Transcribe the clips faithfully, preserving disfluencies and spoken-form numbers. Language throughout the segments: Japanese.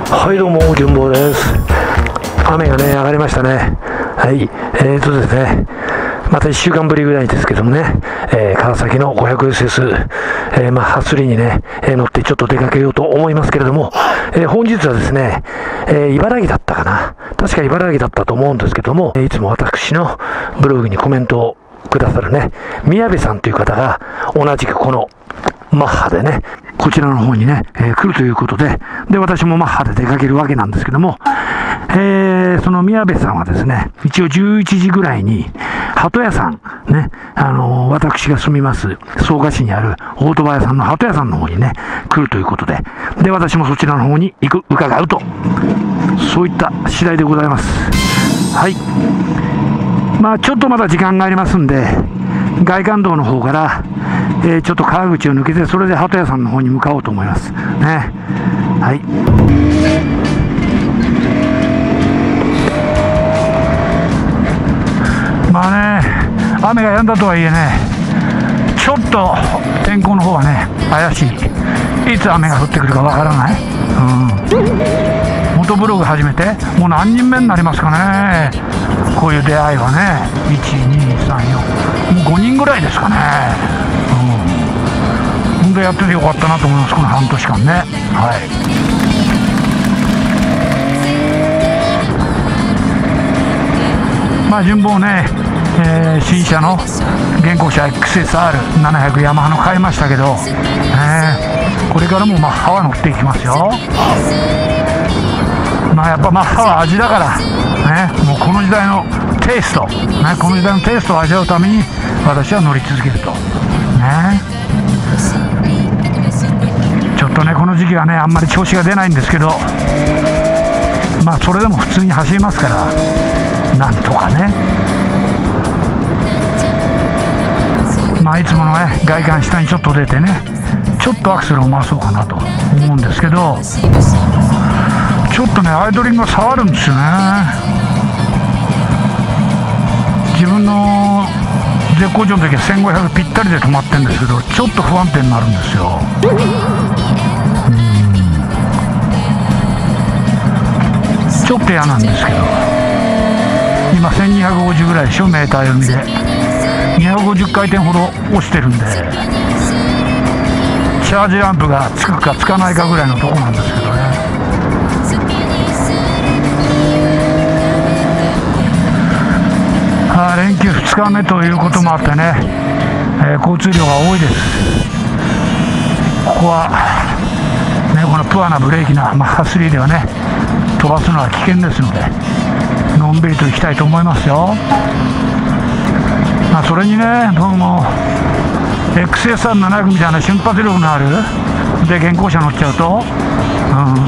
はいどうも、順坊です。雨がね、上がりましたね。はい、えーとですね、またいっしゅうかんぶりぐらいですけどもね、えー、川崎の ごひゃくエスエス、えー、マッハスリーにね、えー、乗ってちょっと出かけようと思いますけれども、えー、本日はですね、えー、茨城だったかな。確か茨城だったと思うんですけども、いつも私のブログにコメントをくださるね、宮部さんという方が、同じくこのマッハでね、こちらの方にね、えー、来るということで、で、私もマッハで出かけるわけなんですけども、えー、その宮部さんはですね、一応じゅういちじぐらいに、鳩屋さん、ね、あのー、私が住みます草加市にあるオートバイ屋さんの鳩屋さんの方にね、来るということで、で、私もそちらの方に行く、伺うと、そういった次第でございます。はい。まあ、ちょっとまだ時間がありますんで、外環道の方から、えー、ちょっと川口を抜けて、それで鳩屋さんの方に向かおうと思いますね。はい。まあね、雨が止んだとはいえね、ちょっと天候の方はね、怪しい。いつ雨が降ってくるかわからない。うん。モトブログ始めて、もう何人目になりますかね。こういう出会いはね、いち、に、さん、よん、もうごにんぐらいですかね。うん。本当やっててよかったなと思います、この半年間ね。はい。まあ順坊ね、えー、新車の現行車 エックスエスアールななひゃく ヤマハの買いましたけど、ね、これからもマッハは乗っていきますよ。まあやっぱマッハは味だから、ね、もうこの時代のテイスト、ね、この時代のテイストを味わうために私は乗り続けると、ね、ちょっとねこの時期はねあんまり調子が出ないんですけど、まあそれでも普通に走りますから、なんとかね、まあいつものね外観下にちょっと出てね、ちょっとアクセルを回そうかなと思うんですけど、ちょっとねアイドリングが触るんですよね。自分の絶好調の時はせんごひゃくぴったりで止まってるんですけど、ちょっと不安定になるんですよ。うん、ちょっと嫌なんですけど、今せんにひゃくごじゅうぐらいでしょ、メーター読みでにひゃくごじゅっかいてんほど落ちてるんで、チャージランプがつくかつかないかぐらいのとこなんですけどね。あ、連休ふつかめということもあってね、えー、交通量が多いです。ここは、ね、このプアなブレーキなマッハスリーではね、飛ばすのは危険ですので、のんびりと行きたいと思いますよ。まあ、それにね、僕も エックスエスアールななひゃく みたいな瞬発力のあるで現行車乗っちゃうと、うん、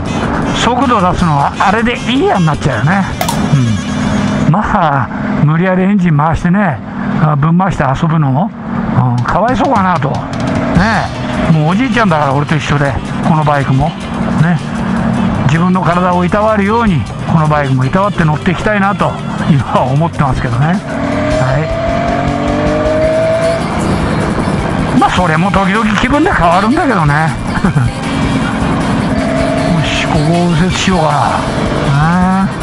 速度を出すのはあれでいいやになっちゃうよね。うん、まあ無理やりエンジン回してね、ぶん回して遊ぶのも、うん、かわいそうかなとね。もうおじいちゃんだから俺と一緒で、このバイクもね、自分の体をいたわるようにこのバイクもいたわって乗っていきたいなと今は思ってますけどね。はい、まあそれも時々気分で変わるんだけどね。よし、ここを右折しようかな。ね、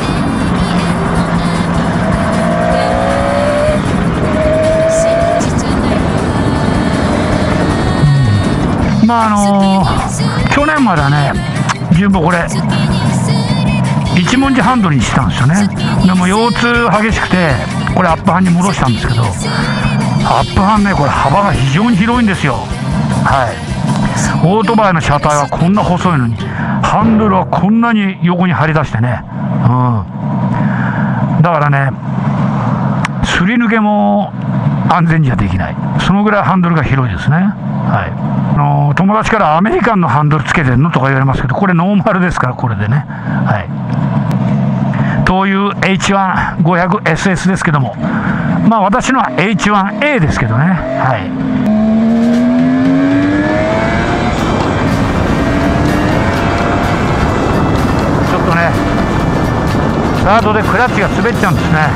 まああのー、去年まではね、順坊これ一文字ハンドルにしてたんですよね。でも腰痛激しくて、これアップハンに戻したんですけど、アップハンね、これ幅が非常に広いんですよ。はい。オートバイの車体はこんな細いのに、ハンドルはこんなに横に張り出してね、うん、だからね、すり抜けも安全にはできない、そのぐらいハンドルが広いですね。はい。あのー、友達からアメリカンのハンドルつけてるのとか言われますけど、これノーマルですから、これでね。はい。という エイチワンごひゃくエスエス ですけども、まあ私のは エイチワンエー ですけどね。はい。ちょっとね、スタートでクラッチが滑っちゃうんですね。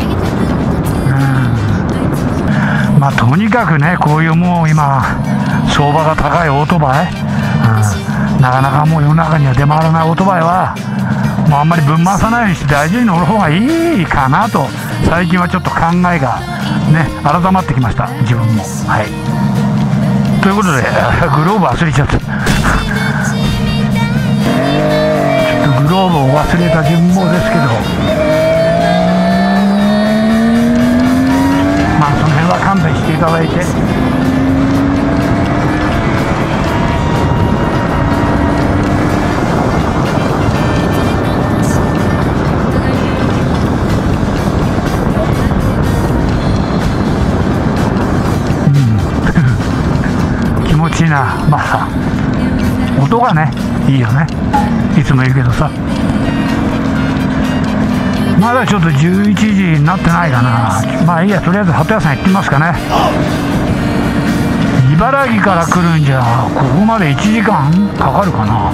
うん、まあとにかくね、こういうもう今相場が高いオートバイ、うん、なかなかもう世の中には出回らないオートバイはもうあんまりぶん回さないようにして大事に乗る方がいいかなと最近はちょっと考えがね改まってきました、自分も。はい、ということでグローブ忘れちゃったちょっとグローブを忘れた自分もですけど、まあその辺は勘弁していただいて。いいな、まあ音がねいいよね、いつも言うけどさ。まだちょっとじゅういちじになってないかな。まあいいや、とりあえず鳩屋さん行ってみますかね。茨城から来るんじゃここまでいちじかんかかるかな。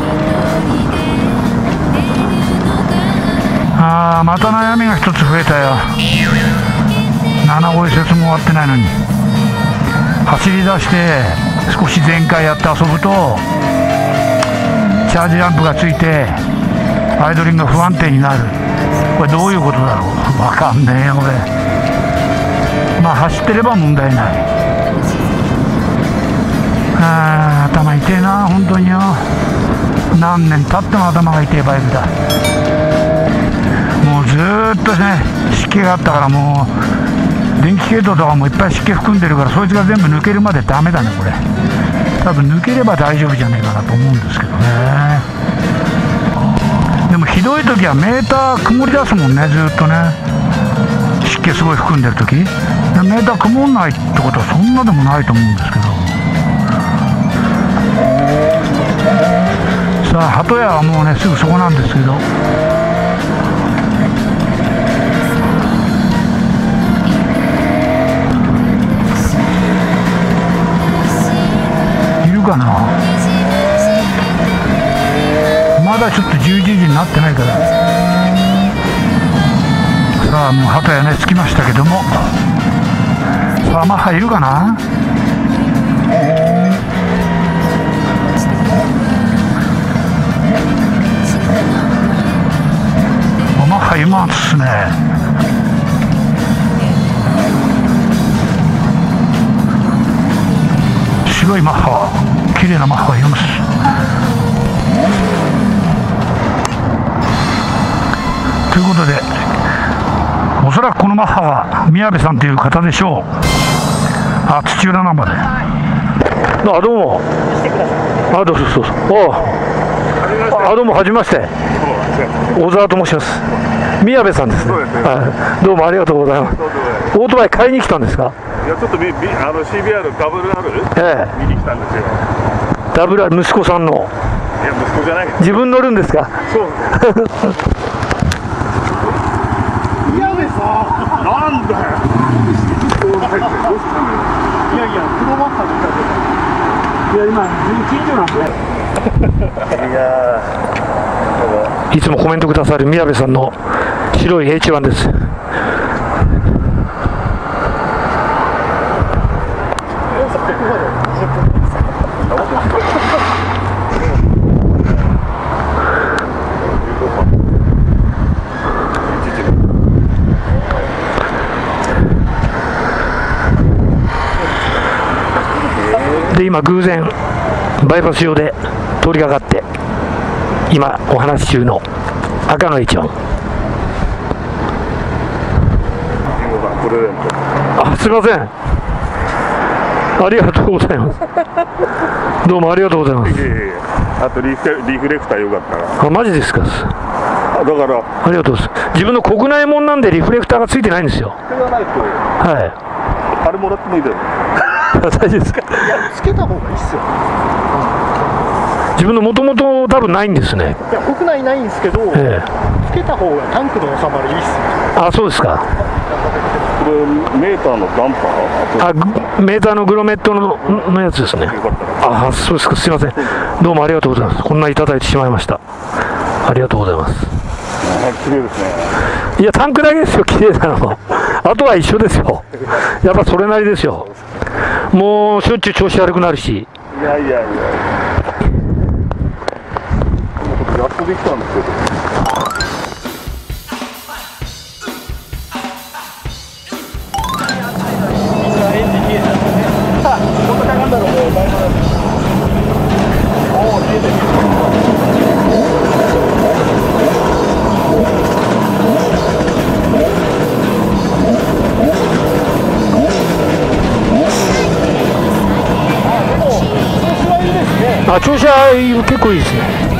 あーまた悩みが一つ増えたよ。なな号接も終わってないのに走り出して少し全開やって遊ぶとチャージランプがついてアイドリングが不安定になる。これどういうことだろう、わかんねえよ俺。まあ走ってれば問題ない。あー頭痛えな本当によ。何年経っても頭が痛えバイクだ。もうずーっとね湿気があったから、もう電気系統とかもいっぱい湿気含んでるから、そいつが全部抜けるまでダメだねこれ。多分抜ければ大丈夫じゃねえかなと思うんですけどね。でもひどい時はメーター曇り出すもんね、ずっとね湿気すごい含んでる時。メーター曇んないってことはそんなでもないと思うんですけど。さあ鳩屋はもうねすぐそこなんですけど、かな。まだちょっとじゅういちじになってないから。さあもう鳩屋ね着きましたけども、さあマッハいるかな。マッハいますね。白いマッハ、綺麗なマッハがいます。ということでおそらくこのマッハは宮部さんという方でしょう。あ、土浦ナンバーで。あ、どうも。あ、どうぞどうぞ。おあ、どうもはじめまして。小沢と申します。宮部さんですね。はい、どうもありがとうございます。オートバイ買いに来たんですか。 いやちょっとビビあの シービーアール ダブル R、ええ、見に来たんですよ。 ダブル R 息子さんの。いや息子じゃない。 自分乗るんですか。 そう。宮部さん、なんだよ。どうしたんだよ。いやいや黒マッハで来たけど。いや今近所なんで。いやいつもコメントくださる宮部さんの白い エイチワン です。で今偶然バイパス上で通りかかって今お話し中の赤の エイチワン。あ、すいません、ありがとうございます。どうもありがとうございます。 いやいやいや、あとリフレリフレクターよかったら。 あ、マジですか。 だからありがとうございます。自分の国内もんなんでリフレクターがついてないんですよ。 それがないと、 はい。 あれもらってもいいだろう。 大丈夫ですか。 いやつけた方がいいっすよ。 自分のもともと多分ないんですね。 いや国内ないんですけど、ええ、つけた方がタンクの収まりいいっすよ。 あ、そうですか。 これメーターのダンパー。あ、メーターのグロメットののやつですね。あ、そうですか。すいません。どうもありがとうございます。こんないただいてしまいました。ありがとうございます。 綺麗ですね。いやタンクだけですよ綺麗なの。あとは一緒ですよ。やっぱそれなりですよ。もうしょっちゅう調子悪くなるし。 いやいやいや。やっとできたんですけど。 あ、調子は結構いいですね。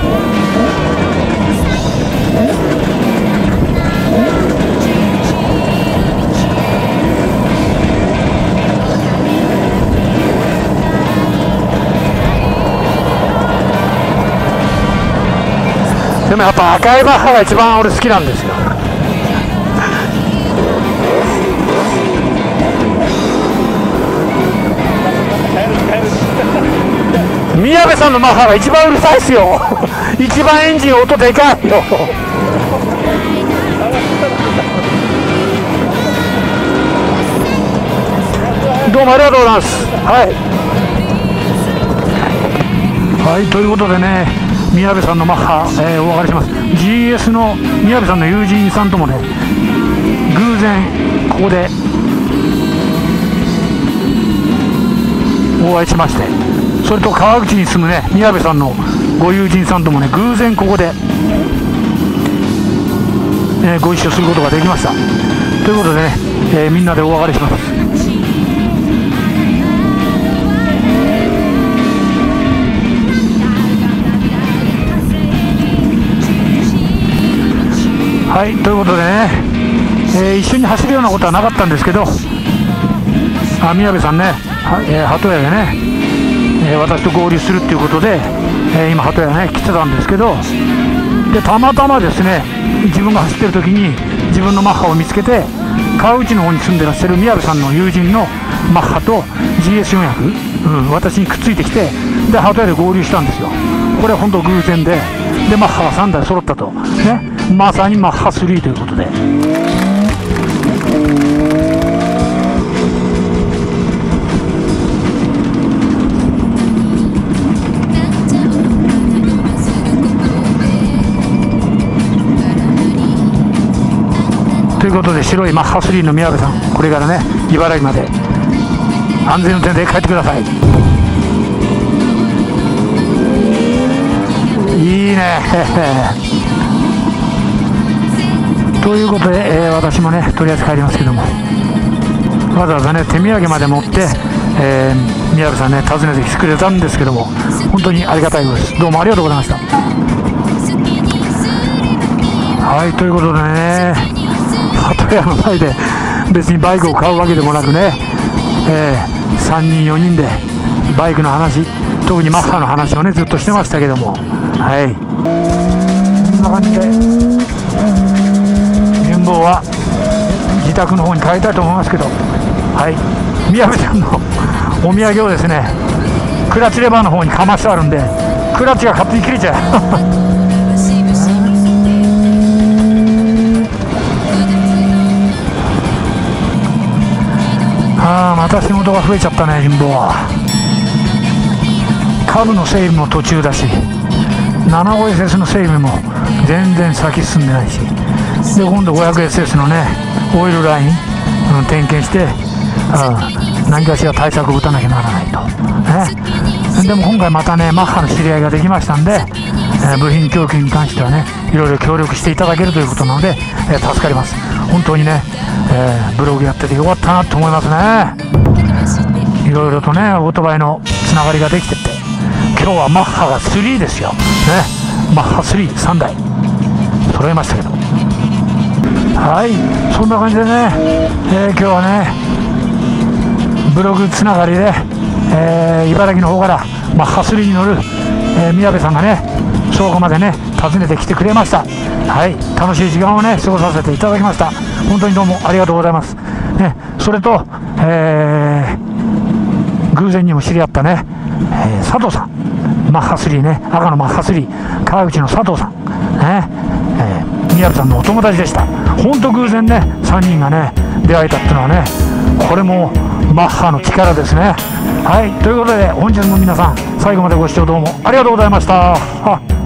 でもやっぱ赤いマッハが一番俺好きなんですよ。宮部さんのマッハが一番うるさいっすよ。一番エンジン音でかいよ。どうもありがとうございます。はいはい、ということでね、宮部さんのマッハ、えー、お別れします。 ジーエス の宮部さんの友人さんともね、偶然ここでお会いしまして、それと川口に住むね宮部さんのご友人さんともね、偶然ここで、えー、ご一緒することができました。ということでね、えー、みんなでお別れします。はい、ということでね、えー、一緒に走るようなことはなかったんですけど、あ、宮部さんね、はえー、鳩屋でね、えー、私と合流するっていうことで、えー、今鳩屋ね来てたんですけど、でたまたまですね、自分が走ってる時に自分のマッハを見つけて、川内の方に住んでらっしゃる宮部さんの友人のマッハと ジーエスよんひゃく、うん、私にくっついてきて、で鳩屋で合流したんですよ。これは本当偶然で、でマッハがさんだい揃ったとね、まさにマッハスリーということで。ということで、白いマッハスリーの宮部さん、これからね茨城まで安全運転で帰ってください。いいねということで、えー、私もねとりあえず帰りますけども、わざわざね手土産まで持って、えー、宮部さんね訪ねてきてくれたんですけども、本当にありがたいです。どうもありがとうございました。はい、ということでね、鳩屋の前で別にバイクを買うわけでもなくね、えー、さんにんよにんでバイクの話、特にマッハの話をねずっとしてましたけども、はい、こんな感じで順坊は自宅の方に帰りたいと思いますけど、はい、宮部さんのお土産をですねクラッチレバーの方にかましてあるんで、クラッチが勝手に切れちゃうああ、また仕事が増えちゃったね、神保は。株の整備も途中だし、ななごエスエス の整備も全然先進んでないし、で今度 ごひゃくエスエス のねオイルライン、うん、点検して、あ何かしら対策を打たなきゃならないと、ね、でも今回またねマッハの知り合いができましたんで、えー、部品供給に関してはねいろいろ協力していただけるということなので、えー、助かります。本当にね、えー、ブログやっててよかったなと思いますね。いろいろとねオートバイのつながりができてて、今日はマッハがスリーですよ、ね、マッハスリーさんだい揃えましたけど、はい、そんな感じでね、えー、今日はねブログつながりで、えー、茨城の方からマッハスリーに乗る、えー、宮部さんがね倉庫までね訪ねてきてくれました。はい、楽しい時間をね過ごさせていただきました。本当にどうもありがとうございます、ね、それと、えー、偶然にも知り合ったね、えー、佐藤さん、マッハスリーね、赤のマッハスリー川口の佐藤さんね、えー、宮部さんのお友達でした。本当偶然ねさんにんがね出会えたっていうのはね、これもマッハの力ですね。はい、ということで本日も皆さん最後までご視聴どうもありがとうございました。